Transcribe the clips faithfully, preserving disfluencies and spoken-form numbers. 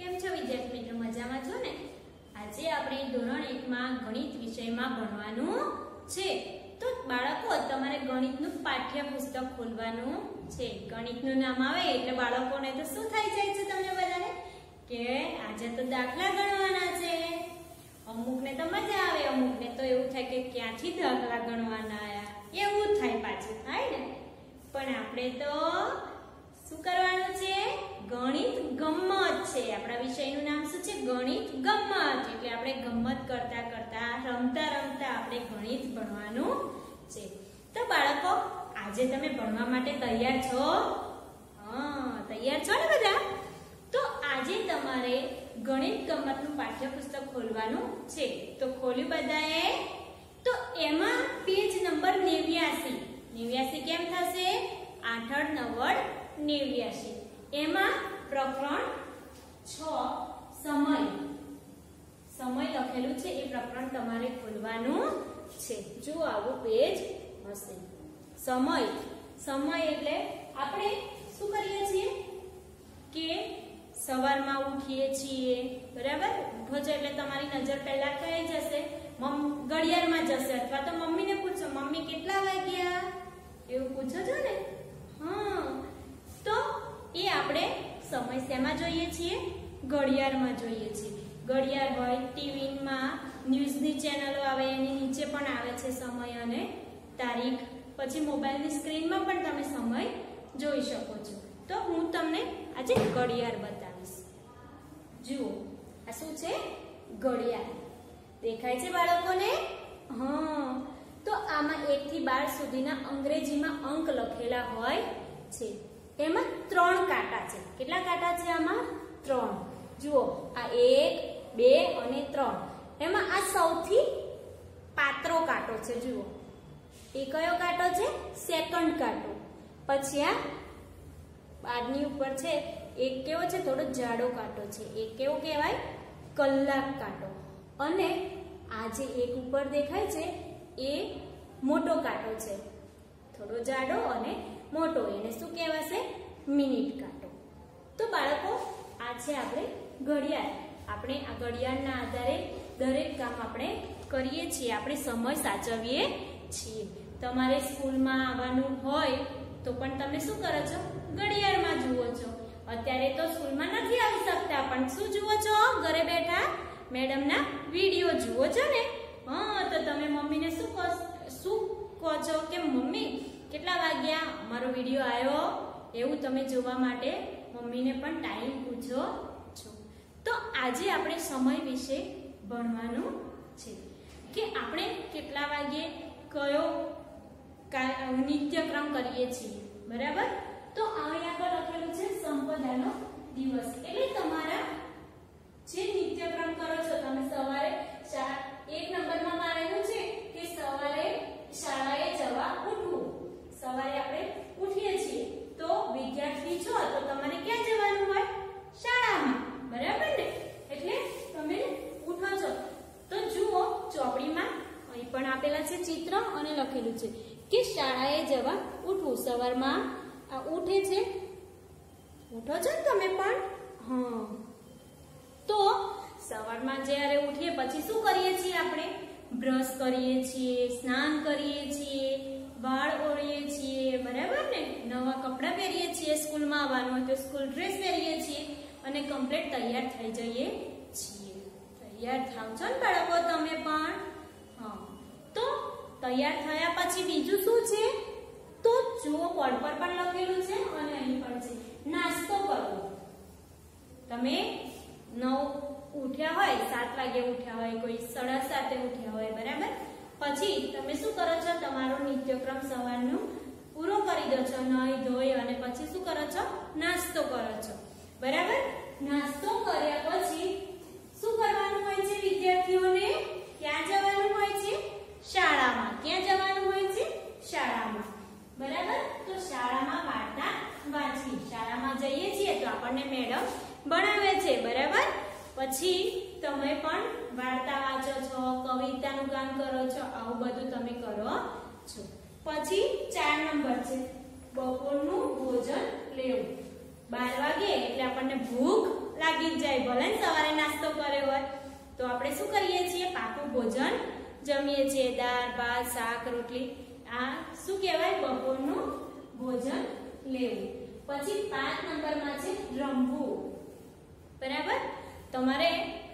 કેમ છો વિદ્યાર્થી મિત્રો? મજામાં છો ને? આજે આપણે ધોરણ એક માં ગણિત વિષયમાં ભણવાનું છે. તો બાળકો, તમારે ગણિતનું પાઠ્યપુસ્તક ખોલવાનું છે. ગણિતનું નામ આવે એટલે બાળકોને તો શું થઈ જાય છે તમને બધાને કે આજે તો દાખલા ગણવાના છે. અમુકને તો મજા આવે, અમુકને તો એવું થાય કે ક્યાંથી દાખલા ગણવાના આયા, એવું થાય, પાછું થાય ને. પણ આપણે તો શું કરવાનું છે? ગણિત ગમ્મત છે. આપણા વિષયનું નામ શું છે? ગણિત ગમ્મત. એટલે આપણે ગમ્મત કરતા કરતા, રમતા રમતા આપણે ગણિત ભણવાનું છે. તો બાળકો, આજે તમે ભણવા માટે તૈયાર છો? હા, તૈયાર છો ને બધા? તો આજે તમારે ગણિત ગમ્મતનું પાઠ્યપુસ્તક ખોલવાનું છે. તો ખોલ્યું બધાએ? તો એમાં પેજ નંબર નેવ્યાસી. નેવ્યાસી કેમ થશે? આઠ નવ્વદ નેવ્યાસી. એમાં પ્રકરણ છ સમય સમય લખેલું છે. એ પ્રકરણ તમારે ખોલવાનું છે. જો આવું પેજ હશે. સમય સમય એટલે આપણે શું કરીએ છીએ કે સવારમાં ઉઠીએ છીએ, બરાબર? ઉઠો છો એટલે તમારી નજર પહેલા કઈ જશે? ઘડિયાળમાં જશે, અથવા તો મમ્મીને પૂછો, મમ્મી કેટલા વાગ્યા? એવું પૂછો છો ને? હા, તો એ આપણે સમય શેમાં જોઈએ છીએ? ઘડિયાળમાં જોઈએ છીએ. ઘડિયાળ હોય, ટીવીમાં ન્યૂઝની ચેનલો આવે, એની નીચે પણ આવે છે સમય અને તારીખ. પછી મોબાઈલની સ્ક્રીનમાં પણ તમે સમય જોઈ શકો છો. તો હું તમને આજે ઘડિયાળ બતાવીશ. જુઓ, આ શું છે? ઘડિયાળ. દેખાય છે બાળકોને? હા. તો આમાં એક થી બાર સુધીના અંગ્રેજીમાં અંક લખેલા હોય છે. એમાં ત્રણ કાંટા છે. કેટલા કાંટા છે આમાં? ત્રણ. જુઓ, આ એક, બે અને ત્રણ. એમાં આ સૌથી પાતળો કાંટો છે. જુઓ, એ કયો કાંટો છે? સેકન્ડ કાંટો. પછી આ બારની ઉપર છે એક કેવો છે? થોડો જાડો કાંટો છે. એ કેવો કહેવાય? કલાક કાંટો. અને આ જે એક ઉપર દેખાય છે એ મોટો કાંટો છે, થોડો જાડો અને મોટો. એને શું કહેવાશે? મિનિટ કાંટો. તો બાળકો, આ છે આપણે ઘડિયાળ. આપણે આ ઘડિયાળના આધારે દરેક કામ આપણે કરીએ છીએ. આપણે સમય સાચવીએ છીએ. તમારે સ્કૂલમાં આવવાનું હોય તો પણ તમે શું કરો છો? ઘડિયાળમાં જુઓ છો. અત્યારે તો સ્કૂલમાં નથી આવી શકતા, પણ શું જુઓ છો? ઘરે બેઠા મેડમના વિડીયો જુઓ છો ને? હા, તો તમે મમ્મીને શું કહો શું કહો છો કે મમ્મી કેટલા વાગ્યા અમારો વિડીયો આવ્યો? એવું તમે જોવા માટે મમ્મીને પણ ટાઈમ પૂછો છો. તો આજે આપણે સમય વિશે ભણવાનું છે કે આપણે કેટલા વાગ્યે કયો નિત્યક્રમ કરીએ છીએ, બરાબર? તો અહીં આગળ લખેલું છે સંપદાનો દિવસ. એટલે તમારા જે નિત્યક્રમ કરો છો તમે સવારે, એક નંબરમાં મારેલું છે કે સવારે શાળાએ જવા ઉઠવું. સવારે આપણે ઉઠીએ છીએ તો વિદ્યાર્થી છો તો તમારે ક્યાં જવાનું હોય? શાળામાં, બરાબર ને? એટલે તમે ઉઠો છો. તો જુઓ, ચોપડીમાં અહીં પણ આપેલા છે ચિત્ર અને લખેલું છે કે શાળાએ જવા ઉઠવું. સવારમાં આ ઉઠે છે, ઉઠો છો ને તમે પણ? હા. તો સવારમાં જ્યારે ઉઠીએ પછી શું કરીએ છીએ? આપણે બ્રશ કરીએ છીએ, સ્નાન કરીએ છીએ, વાળ ઓળીએ છીએ, બરાબર ને? નવા કપડાં પહેરીએ છીએ. સ્કૂલમાં આવવાનું હોય તો સ્કૂલ ડ્રેસ પહેરીએ છીએ અને કમ્પ્લીટ તૈયાર થઈ જઈએ છીએ. તૈયાર થાવ છો ને બાળકો તમે પણ? હા. તો તૈયાર થયા પછી બીજું શું છે? તો જુઓ, બોર્ડ પર પણ લખેલું છે અને અહીં પણ છે, નાસ્તો કરવો. તમે નવ ઉઠ્યા હોય, સાત વાગે ઉઠ્યા હોય, કોઈ સાડા સાતે ઉઠ્યા હોય, બરાબર? પછી તમે શું કરો છો? તમારો નિત્યક્રમ સવારનો પૂરો કરી દો છો, નાહી ધોઈ, અને પછી શું કરો છો? નાસ્તો કરો છો, બરાબર? નાસ્તો કર્યા પછી શું કરવાનું હોય છે વિદ્યાર્થીઓને? ક્યાં જવાનું હોય છે? શાળામાં. ક્યાં જવાનું હોય છે? શાળામાં, બરાબર? તો શાળામાં વાર્તા વાંચવી. શાળામાં જઈએ છીએ તો આપણને મેડમ ભણાવે છે, બરાબર? પછી તમે પણ વાર્તા વાંચો છો, કવિતાનું કામ કરો છો, આવું બધું તમે કરો છો. પછી ચાર નંબર છે બપોરનું ભોજન લેવું. બાર વાગે એટલે આપણને ભૂખ લાગી જ જાય, ભલે ને સવારે નાસ્તો કર્યો હોય. તો આપણે શું કરીએ છીએ? પાકું ભોજન જમીએ છીએ. દાળ, ભાત, શાક, રોટલી. આ શું કહેવાય? બપોરનું ભોજન લેવું. પછી પાંચ નંબરમાં છે રમવું. બરાબર? તમારે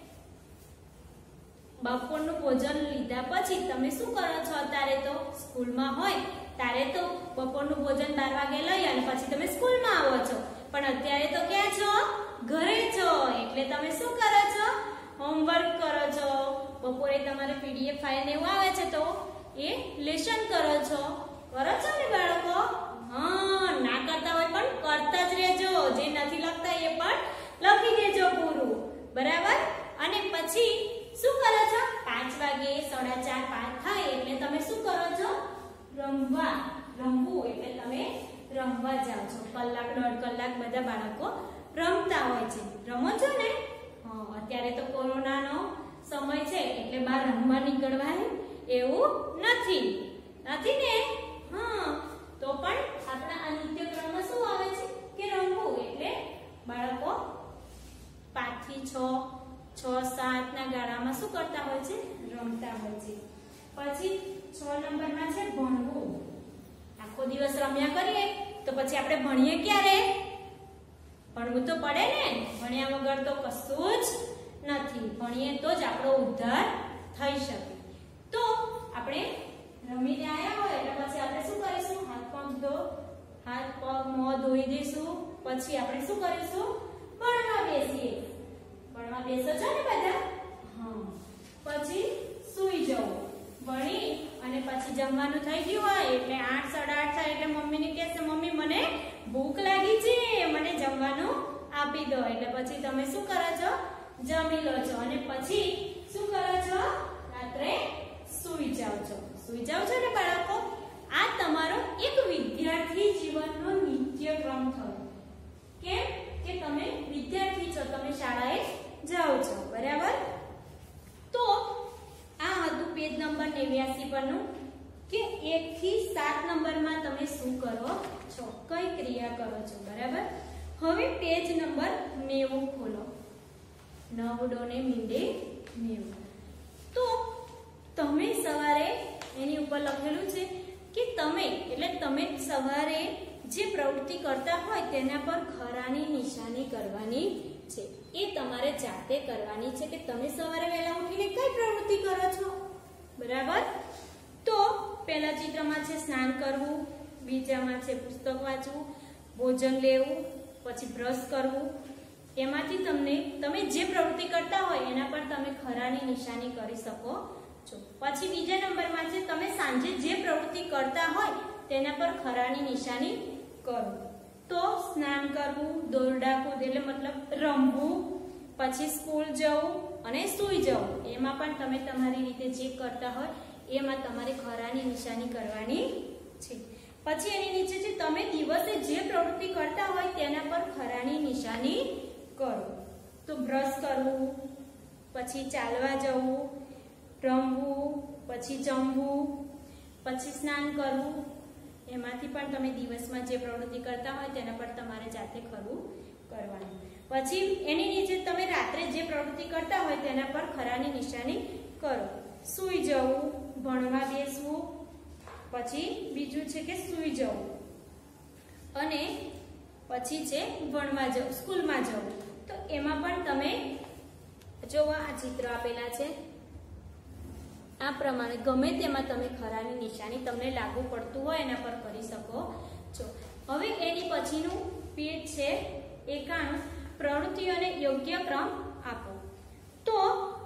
બપોરનું ભોજન લીધા પછી તમે શું કરો છો? અત્યારે તો સ્કૂલમાં હોય ત્યારે તો બપોરનું ભોજન બાર વાગે લઈ અને પછી તમે સ્કૂલમાં આવો છો. પણ અત્યારે તો ક્યાં છો? ઘરે છો. એટલે તમે શું કરો છો? હોમવર્ક કરો છો. બપોરે તમારે પીડીએફ ફાઇલ ને એવું આવે છે તો એ લેસન કરો છો. કરો છો ને બાળકો? હા, ના કરતા હોય પણ કરતા જ રહેજો. જે નથી લખતા એ પણ લખી દેજો પૂરું. બરાબર? અને પછી શું કરો છો? પાંચ વાગે સાડા ચાર પાંચ થાય એટલે તમે શું કરો છો? રમવા. રમવું એટલે તમે રમવા જાઓ છો. કલાક દોઢ કલાક બધા બાળકો રમતા હોય છે. રમો છો ને? હા, અત્યારે તો કોરોનાનો સમય છે એટલે બહાર રમવા નીકળવાય એવું નથી. નથી ને? હા, તો પણ આપણા આ નિત્યક્રમમાં શું આવે છે કે રમવું. એટલે બાળકો પાંચ થી છ છ સાત ના ગાળામાં શું કરતા હોય છે? રમતા હોય છે. પછી છ નંબરમાં છે ભણવું. આખો દિવસ રમ્યા કરીએ તો પછી આપણે ભણીએ ક્યારે? ભણવું તો પડે ને. ભણ્યા વગર તો કશું જ નથી. ભણીએ તો જ આપણો ઉદ્ધાર થઈ શકે. તો આપણે રમીને આવ્યા હોય એટલે પછી આપણે શું કરીશું? હાથ પગ ધો હાથ પગ મોં ધોઈ દઈશું. પછી આપણે શું કરીશું? ભણવા બેસીએ. ભણવા બેસો છો ને બધા? હા. પછી સૂઈ જવું. ભણી અને પછી જમવાનું થઈ ગયું હોય એટલે આઠ સાડા આઠ થાય એટલે મમ્મીને કહેશે, મમ્મી મને ભૂખ લાગી છે, મને જમવાનું આપી દો. એટલે પછી તમે શું કરો છો? જમી લો છો. અને પછી શું કરો છો? રાત્રે સૂઈ જાઓ છો. સૂઈ જાઓ છો ને બાળકો? આ તમારો એક વિદ્યાર્થી જીવનનો નિત્યક્રમ થયો. કેમ કે તમે વિદ્યાર્થી છો, તમે શાળાએ જાઓ છો. બરાબર? તો આ હતું પેજ નંબર નેવ્યાસી પરનું કે એક થી સાત નંબરમાં તમે શું કરો છો? કઈ ક્રિયા કરો છો? બરાબર? હવે પેજ નંબર નેવું ખોલો. નવડો ને મીંડે નેવું. તો તમે સવારે એની ઉપર લખેલું છે કે તમે એટલે તમે સવારે જે પ્રવૃત્તિ કરતા હોય તેના પર ખરાની નિશાની કરવાની છે. એ તમારે જાતે કરવાની છે કે તમે સવારે વહેલા ઉઠીને કઈ પ્રવૃત્તિ કરો છો. બરાબર? તો પહેલા ચિત્રમાં છે સ્નાન કરવું, બીજામાં છે પુસ્તક વાંચવું, ભોજન લેવું, પછી બ્રશ કરવું. એમાંથી તમને તમે જે પ્રવૃત્તિ કરતા હોય એના પર તમે ખરાની નિશાની કરી શકો છો. પછી બીજા નંબરમાં છે તમે સાંજે જે પ્રવૃત્તિ કરતા હોય તેના પર ખરાની નિશાની કરો. તો સ્નાન કરવું, દોરડા કૂદ એટલે મતલબ રમવું, પછી સ્કૂલ જવું અને સૂઈ જવું. એમાં પણ તમે તમારી રીતે જે કરતા હોય એમાં તમારે ખરાની નિશાની કરવાની છે. પછી એની નીચે છે તમે દિવસે જે પ્રવૃત્તિ કરતા હોય તેના પર ખરાની નિશાની કરો. તો બ્રશ કરવું, પછી ચાલવા જવું, રમવું, પછી જમવું, પછી સ્નાન કરવું. એમાંથી પણ તમે દિવસમાં જે પ્રવૃત્તિ કરતા હોય તેના પર તમારે જાતે ખરું કરવાનું. પછી એની નીચે તમે રાત્રે જે પ્રવૃત્તિ કરતા હોય તેના પર ખરાની નિશાની કરો. સૂઈ જવું, ભણવા બેસવું, પછી બીજું છે કે સૂઈ જવું અને પછી છે ભણવા જવું, સ્કૂલમાં જવું. તો એમાં પણ તમે જો આ ચિત્ર આપેલા છે આ પ્રમાણે ગમે તેમાં તમે ખરાની નિશાની તમને લાગુ પડતું હોય એના પર કરી શકો છો. હવે એની પછીનું પેજ છે એકાણું, પ્રવૃત્તિઓને યોગ્ય ક્રમ આપો. તો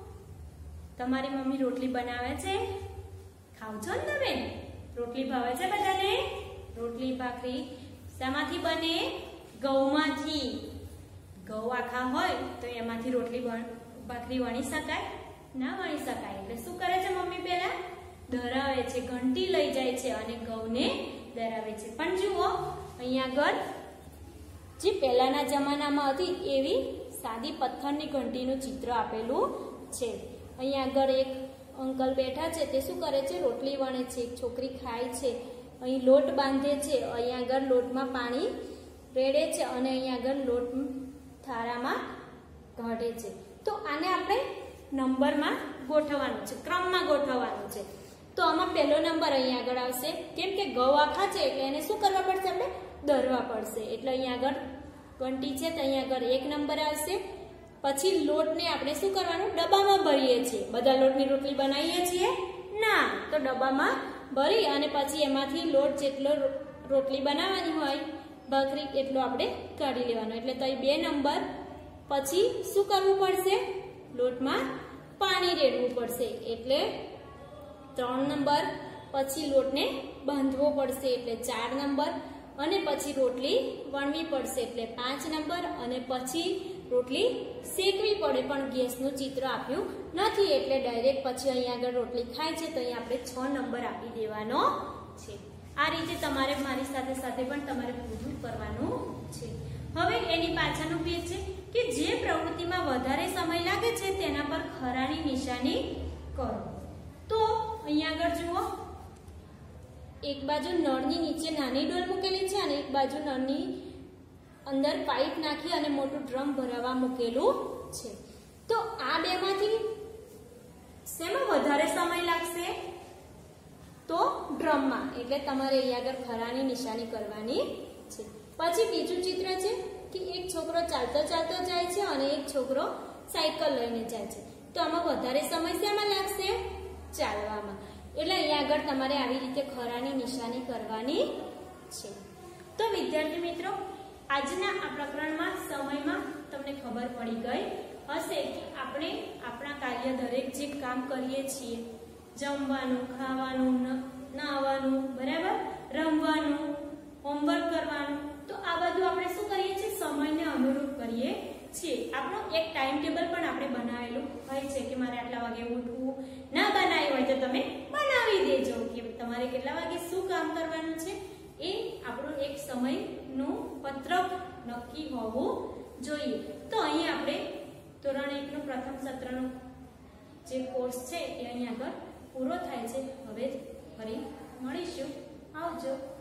તમારી મમ્મી રોટલી બનાવે છે, ખાવ છો ને તમે? રોટલી ભાવે છે બધાને? રોટલી ભાખરી શામાંથી બને? ઘઉંમાંથી. ઘઉં આખા હોય તો એમાંથી રોટલી ભાખરી વણી શકાય? ના વણી શકાય. એટલે શું કરે છે મમ્મી? પહેલા દરાવે છે, ઘંટી લઈ જાય છે અને ઘઉંને દરાવે છે. પણ જુઓ અહીંયા આગળ જે પહેલાના જમાનામાં હતી એવી સાદી પથ્થરની ઘંટીનું ચિત્ર આપેલું છે. અહીંયા આગળ એક અંકલ બેઠા છે, તે શું કરે છે? રોટલી વણે છે. એક છોકરી ખાય છે. અહીં લોટ બાંધે છે. અહીંયા આગળ લોટમાં પાણી રેડે છે અને અહીંયા આગળ લોટ થાળામાં ઘટે છે. તો આને આપણે નંબરમાં ગોઠવવાનું છે, ક્રમમાં ગોઠવવાનું છે. તો આમાં પહેલો નંબર અહીંયા આગળ આવશે. કેમ કે ઘઉં આખા છે એટલે એને શું કરવા પડશે? આપણે દરવા પડશે. એટલે અહીંયા આગળ ઘંટી છે તો અહીંયા આગળ એક નંબર આવશે. પછી લોટને આપણે શું કરવાનું? ડબ્બામાં ભરીએ છીએ. બધા લોટની રોટલી બનાવીએ છીએ ના, તો ડબ્બામાં ભરી અને પછી એમાંથી લોટ જેટલો રોટલી બનાવવાની હોય ભાખરી એટલો આપણે કાઢી લેવાનો. એટલે તો બે નંબર. પછી શું કરવું પડશે? લોટમાં પાણી રેડવું પડશે એટલે ત્રણ નંબર. પછી લોટને બાંધવો પડશે એટલે ચાર નંબર. અને પછી રોટલી વણવી પડશે એટલે પાંચ નંબર. અને પછી રોટલી શેકવી પડે, પણ ગેસનું ચિત્ર આપ્યું નથી એટલે ડાયરેક્ટ પછી અહીંયા આગળ રોટલી ખાય છે તો અહીંયા આપણે છ નંબર આપી દેવાનો છે. આ રીતે તમારે મારી સાથે સાથે પણ તમારે પૂરું કરવાનું છે. હવે એની પાછળનું પેજ છે કે જે પ્રવૃત્તિમાં વધારે સમય લાગે છે તેના પર ખરાની નિશાની કરો. તો અહીંયા આગળ જુઓ, એક બાજુ નળની નીચે નાની ડોલ મૂકેલી છે અને એક બાજુ નળની અંદર પાઇપ નાખી અને મોટું ડ્રમ ભરાવા મૂકેલું છે. તો આ બેમાંથી શેમાં વધારે સમય લાગશે? તો ડ્રમમાં. એટલે તમારે અહીંયા આગળ ખરાની નિશાની કરવાની છે. પછી બીજું ચિત્ર છે કે એક છોકરો ચાલતો ચાલતો જાય છે અને એક છોકરો સાયકલ લઈને જાય છે. તો આમાં વધારે સમય શેમાં લાગશે? ચાલવામાં. એટલે અહીંયા આગળ તમારે આવી રીતે ખરાની નિશાની કરવાની છે. તો વિદ્યાર્થી મિત્રો, આજના આ પ્રકરણમાં સમયમાં તમને ખબર પડી ગઈ હશે કે આપણે આપણા કાર્ય દરેક જે કામ કરીએ છીએ, જમવાનું, ખાવાનું, નહાવાનું, બરાબર, રમવાનું, હોમવર્ક કરવાનું, તો આ બધું આપણે શું કરીએ છીએ? સમયને અનુરૂપ કરીએ છીએ. આપણો એક ટાઈમ ટેબલ પણ આપણે બનાવેલું હોય છે કે મારે આટલા વાગે ઉઠવું. ના બનાવ્યું હોય તો તમે બનાવી દેજો કે તમારે કેટલા વાગે શું કામ કરવાનું છે. એ આપણું એક સમયનું પત્રક નક્કી હોવું જોઈએ. તો અહીં આપણે ધોરણ એક નું પ્રથમ સત્રનો જે કોર્સ છે એ અહીં આગળ પૂરો થાય છે. હવે ફરી મળીશું. આવજો.